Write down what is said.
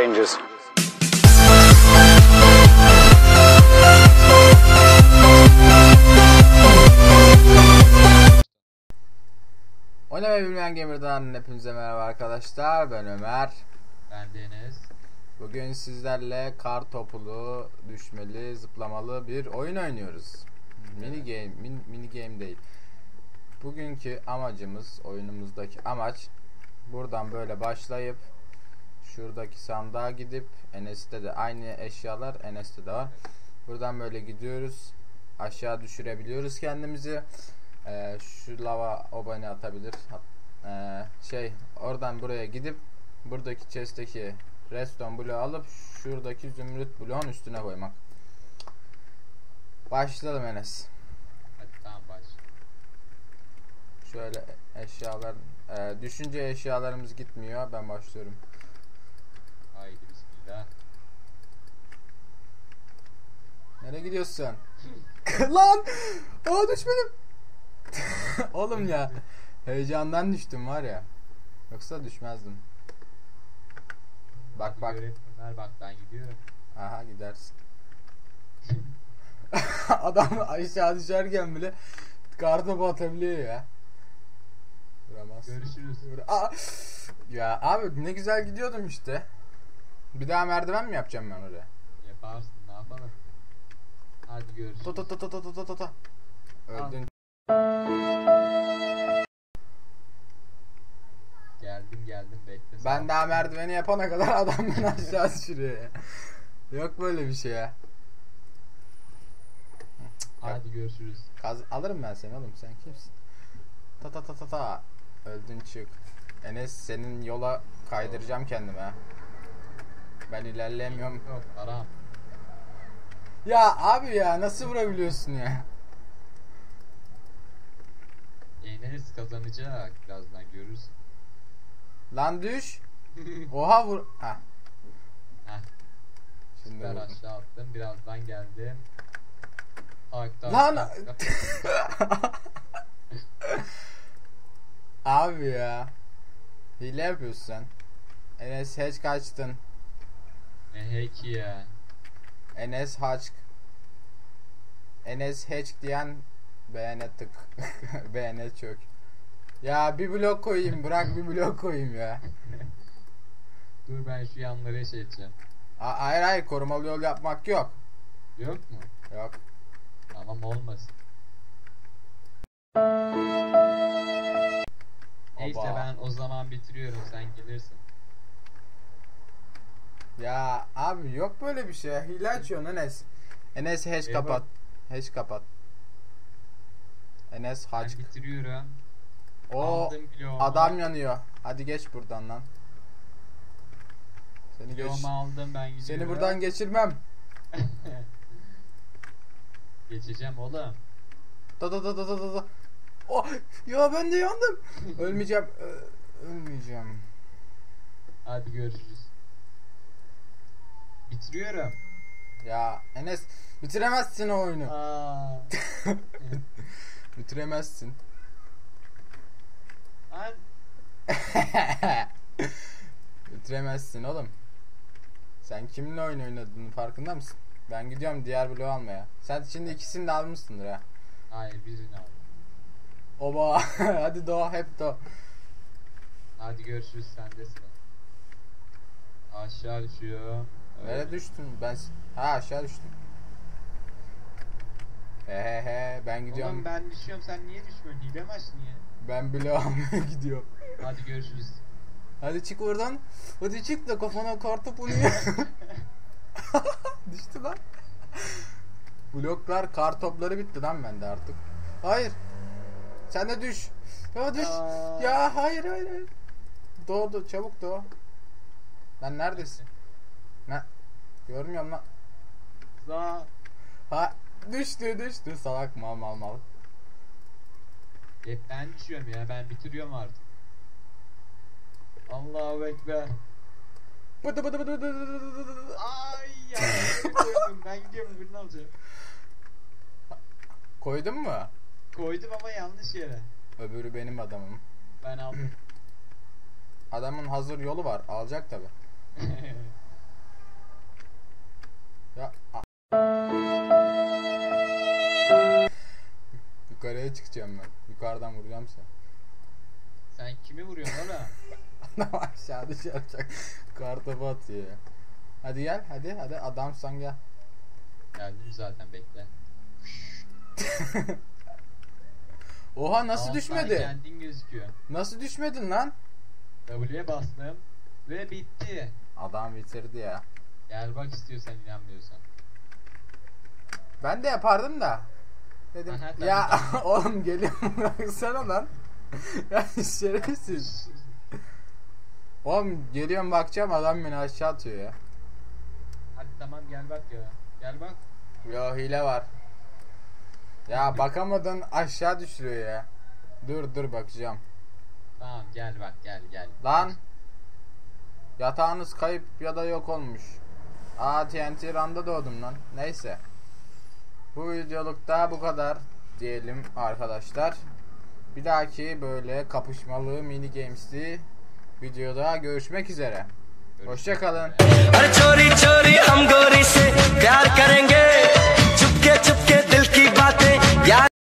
changes. Oynamayı bilmeyen Gamer'dan hepinize merhaba arkadaşlar. Ben Ömer. Ben Deniz. Bugün sizlerle kar topulu, düşmeli, zıplamalı bir oyun oynuyoruz. Mini game değil. Bugünkü amacımız, oyunumuzdaki amaç buradan böyle başlayıp şuradaki sandığa gidip, Enes'te de aynı eşyalar Enes'te de var. Buradan böyle gidiyoruz. Aşağı düşürebiliyoruz kendimizi. Şu lava obani atabilir. Oradan buraya gidip buradaki chest'teki redstone bloğu alıp şuradaki zümrüt bloğun üstüne koymak. Başlayalım Enes. Hadi tamam baş. Şöyle eşyalar düşünce eşyalarımız gitmiyor. Ben başlıyorum. Haydi bismillah. Nereye gidiyorsun? Lan! Aa düşmedim. Oğlum ya. Heyecandan düştüm var ya. Yoksa düşmezdim. Bak Hadi bak. Ömer bak ben gidiyorum. Aha gidersin. Adam aşağı düşerken bile kartopu atabiliyor ya. Vuramaz. Görüşürüz. Ya abi ne güzel gidiyordum işte. Bir daha merdiven mi yapacağım ben oraya? Yaparsın ne yapalım. Hadi görüşürüz. To. Öldün. Geldim bekle. Ben daha merdiveni yapana kadar adam beni aşağı düşürüyor ya. Yok böyle bir şey ya. Hadi görüşürüz. Alırım ben seni oğlum, sen kimsin? Ta. Öldün çık. Enes senin yola kaydıracağım kendimi ha. Ben ilerleyemiyorum. Yok aram. Ya abi ya nasıl vurabiliyorsun ya? Enes kazanacak birazdan görürsün. Lan düş. Oha vur. Heh. Heh. Şimdi Ben vurdum. aşağı attım birazdan geldim. Tak. Lan abi ya. Hile yapıyorsun sen. Enes hiç kaçtın. Ne heki ya. Enes haç. Enes hatch diyen beğene tık. Beğene çök. Ya bir blok koyayım, bırak bir blok koyayım ya. Dur ben şu yanlara şey edeceğim. Hayır korumalı yol yapmak yok. Yok mu? Yok. Tamam olmasın. Neyse Oba. ben o zaman bitiriyorum sen gelirsin. Ya abi yok böyle bir şey. Hile açıyorsun Enes. Enes hash Eyvah. kapat. Hash kapat. Enes haç. Ben bitiriyorum. O Aldım bloğumu. adam yanıyor. Hadi geç buradan lan. Seni geç. Bloğumu aldım ben gidiyorum. Seni buradan geçirmem. Geçeceğim oğlum. Da. Oh ya ben de yandım. Ölmeyeceğim. Ölmeyeceğim. Hadi görüşürüz. Bitiriyorum. Ya Enes bitiremezsin o oyunu. Aa. Bitiremezsin. Lan. Bitiremezsin oğlum. Sen kiminle oyun oynadığının farkında mısın? Ben gidiyorum diğer bloğu almaya. Sen şimdi ikisini de almışsındır ha. Hayır birini al. Oba hadi doğa hep doğa. Hadi görüşürüz sende sıra. Aşağı düşüyor. Nereye düştün? Aşağı düştüm. Ben gidiyorum. Oğlum ben düşüyorum sen niye düşmüyorsun? Hile mi açtın ya? Ben bloğu almaya gidiyorum. Hadi görüşürüz. Hadi çık oradan. Hadi çık da kafana kartopu niye? Düştü lan. Bloklar, kar topları bitti lan bende artık. Hayır. Sen de düş. Ya düş. Aa. Ya hayır. Doğdu, çabuk doğ. Lan neredesin? Ne? Görmüyorum lan. Za. Ha düştü salak mal. Hep ben düşüyorum ya ben bitiriyorum artık. Allahu Ekber. Bıdı. Ay ya. Ben gidiyorum birini alacağım. Koydun mu? Koydum ama yanlış yere. Öbürü benim adamım. Ben aldım. Adamın hazır yolu var. Alacak tabi. Ya. Yukarıya çıkacağım ben. Yukarıdan vuracağım seni. Sen kimi vuruyorsun oğlum? Adam aşağı düşecek. Kartopu atıyor ya. Hadi gel hadi adamsan gel. Geldim zaten, bekle. Oha nasıl Tamam, düşmedi? Kendin gözüküyor. Nasıl düşmedin lan? W'ye bastım ve bitti. Adam bitirdi ya. Gel bak istiyorsan, inanmıyorsan. Ben de yapardım da. Dedim Aha, tabii, ya tabii. oğlum geliyorum bıraksana lan. Ya şerefsiz. Oğlum geliyorum bakacağım adam beni aşağı atıyor ya. Hadi tamam, gel bak ya. Gel bak. Yo hile var. Ya bakamadın aşağı düşürüyor ya. Dur bakacağım. Tamam gel bak, gel. Lan. Yatağınız kayıp ya da yok olmuş. TNT Run'da doğdum lan. Neyse. Bu videolukta bu kadar diyelim arkadaşlar. Bir dahaki böyle kapışmalı mini games'li videoda görüşmek üzere. Hoşça kalın. हर चोरी चोरी हम गोरी से प्यार करेंगे, चुपके चुपके दिल की बातें यार